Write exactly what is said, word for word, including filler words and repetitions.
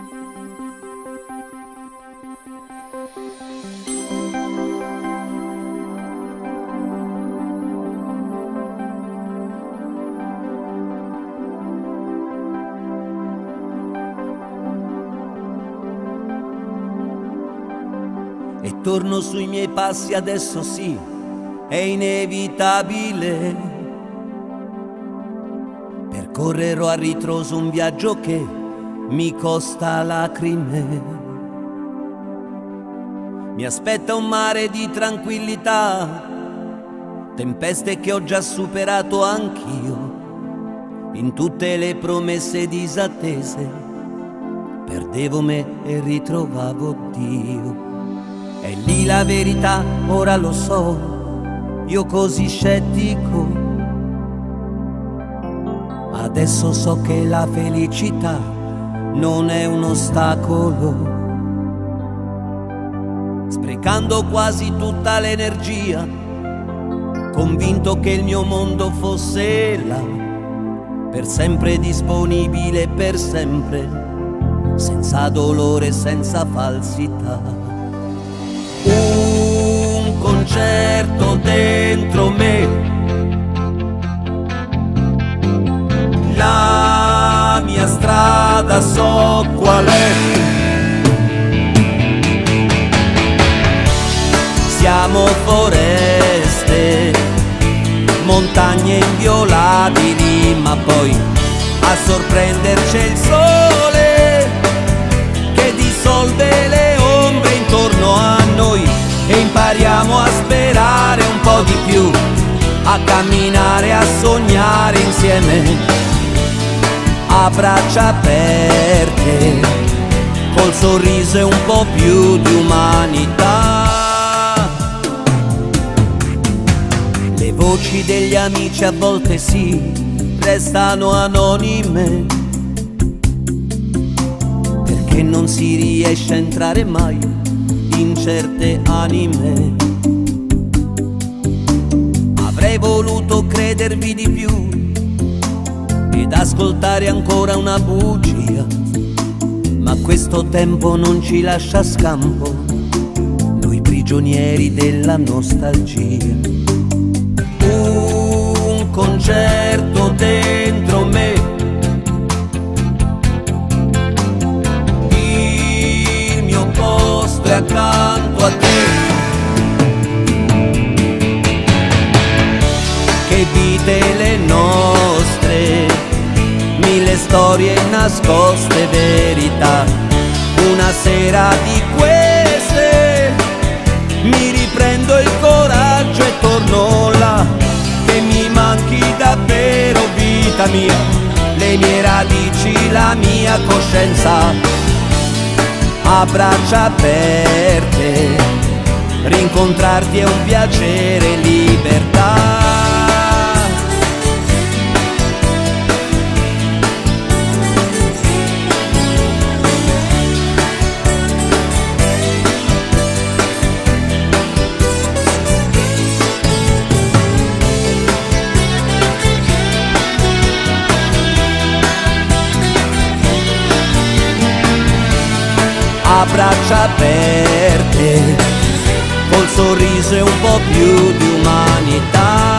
E torno sui miei passi, adesso sì, è inevitabile. Percorrerò a ritroso un viaggio che mi costa lacrime. Mi aspetta un mare di tranquillità, tempeste che ho già superato anch'io. In tutte le promesse disattese perdevo me e ritrovavo Dio. È lì la verità, ora lo so, io così scettico. Adesso so che la felicità non è un ostacolo. Sprecando quasi tutta l'energia, convinto che il mio mondo fosse là, per sempre disponibile, per sempre, senza dolore, senza falsità. Un concerto dentro me, la mia strada so qual è. Siamo foreste, montagne inviolabili, ma poi a sorprenderci è il sole che dissolve le ombre intorno a noi, e impariamo a sperare un po' di più, a camminare, a sognare insieme, a braccia aperte, col sorriso e un po' più di umanità. Le voci degli amici a volte sì, restano anonime, perché non si riesce a entrare mai in certe anime. Avrei voluto credervi di più ed ascoltare ancora una bugia, ma questo tempo non ci lascia scampo, noi prigionieri della nostalgia. Un concerto dentro me, il mio posto è accanto a te. Che vite le nostre, mille storie nascoste, verità. Una sera di queste mi riprendo il coraggio e torno là, che mi manchi davvero, vita mia, le mie radici, la mia coscienza, a braccia aperte, rincontrarti è un piacere, libertà. A braccia aperte, col sorriso e un po' più di umanità.